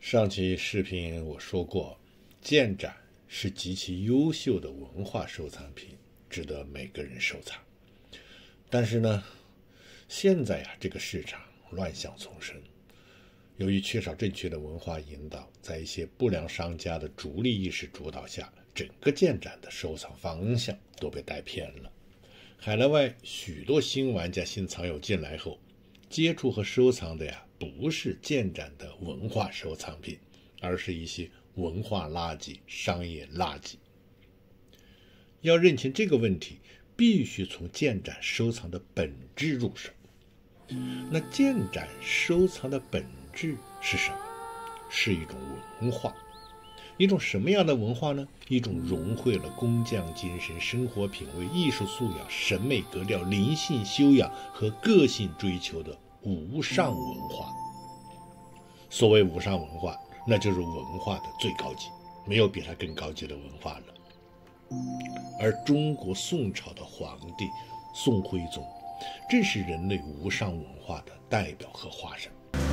上期视频我说过，建盏是极其优秀的文化收藏品，值得每个人收藏。但是呢，现在这个市场乱象丛生，由于缺少正确的文化引导，在一些不良商家的逐利意识主导下，整个建盏的收藏方向都被带偏了。海内外许多新玩家、新藏友进来后，接触和收藏的不是建盏的文化收藏品，而是一些文化垃圾、商业垃圾。要认清这个问题，必须从建盏收藏的本质入手。那建盏收藏的本质是什么？是一种文化。一种什么样的文化呢？一种融汇了工匠精神、生活品味、艺术素养、审美格调、灵性修养和个性追求的无上文化。所谓无上文化，那就是文化的最高级，没有比它更高级的文化了。而中国宋朝的皇帝宋徽宗，正是人类无上文化的代表和化身。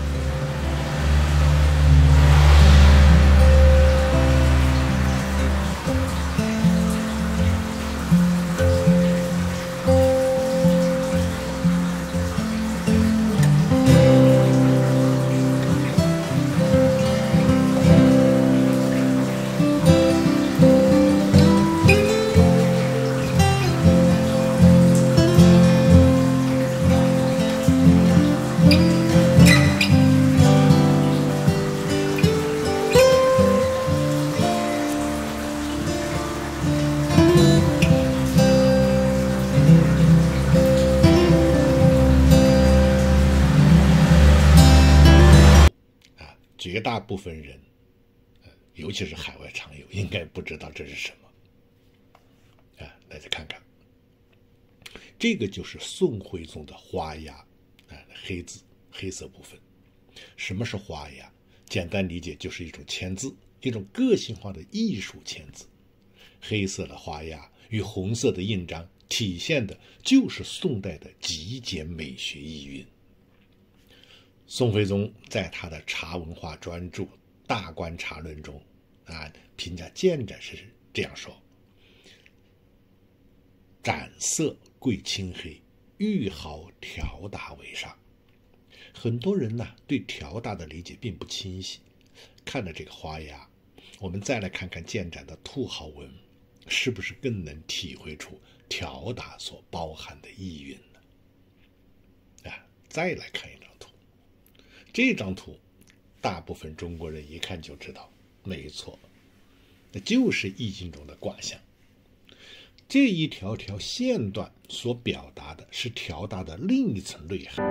绝大部分人，尤其是海外常友，应该不知道这是什么。大家看看，这个就是宋徽宗的花押，黑字黑色部分。什么是花押？简单理解就是一种签字，一种个性化的艺术签字。黑色的花押与红色的印章，体现的就是宋代的极简美学意蕴。宋徽宗在他的茶文化专著《大观茶论》中评价建盏是这样说：盏色贵青黑，玉毫条达为上。很多人对条达的理解并不清晰，看了这个花押，我们再来看看建盏的兔毫纹，是不是更能体会出条达所包含的意蕴呢？再来看一张图，这张图大部分中国人一看就知道，没错，那就是易经中的卦象。这一条条线段所表达的是条达的另一层内涵。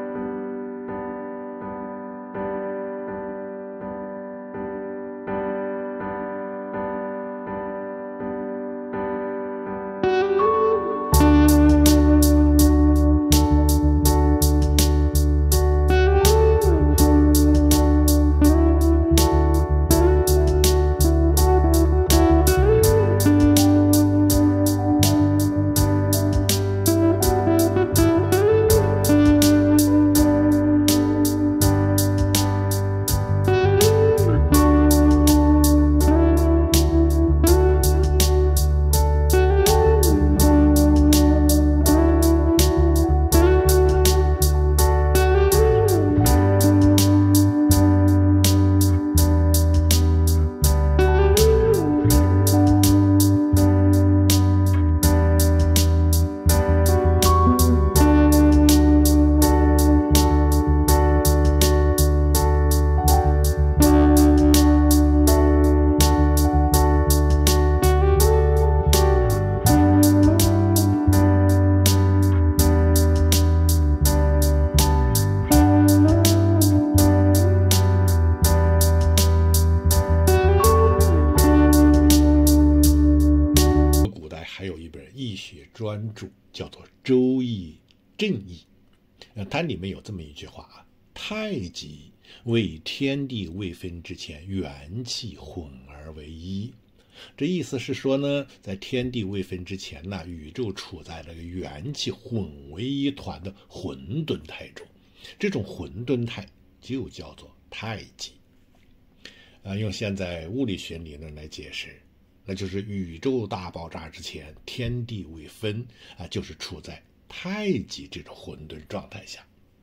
专著叫做《周易正义》，它里面有这么一句话太极为天地未分之前，元气混而为一。这意思是说呢，在天地未分之前呢，宇宙处在那个元气混为一团的混沌态中，这种混沌态就叫做太极。 用现在物理学理论来解释，那就是宇宙大爆炸之前，天地未分就是处在太极这种混沌状态下。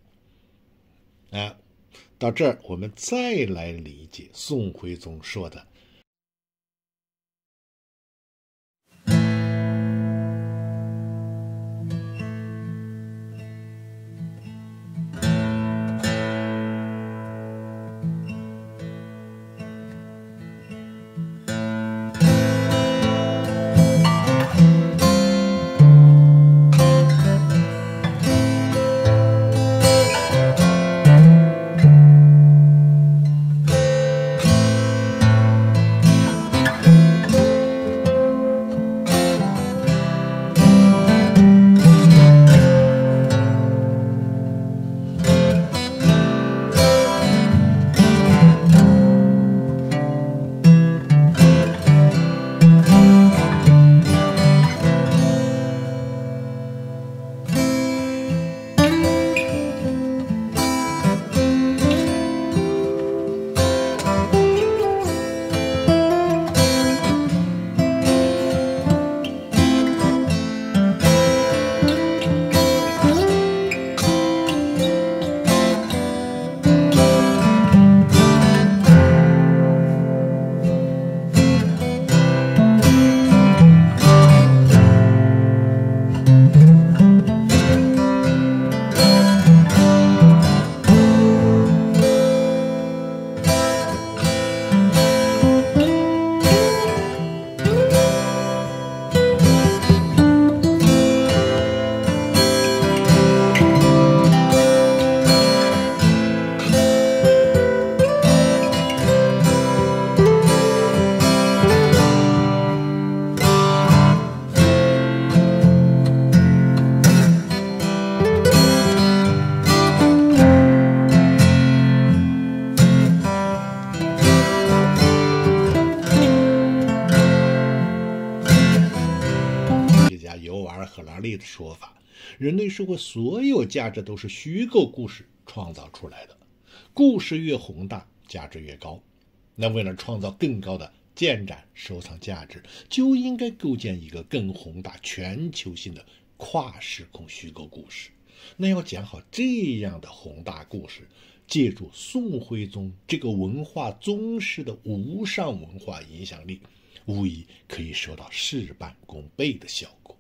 到这儿我们再来理解宋徽宗说的赫拉利的说法，人类社会所有价值都是虚构故事创造出来的，故事越宏大，价值越高。那为了创造更高的建展收藏价值，就应该构建一个更宏大、全球性的跨时空虚构故事。那要讲好这样的宏大故事，借助宋徽宗这个文化宗师的无上文化影响力，无疑可以收到事半功倍的效果。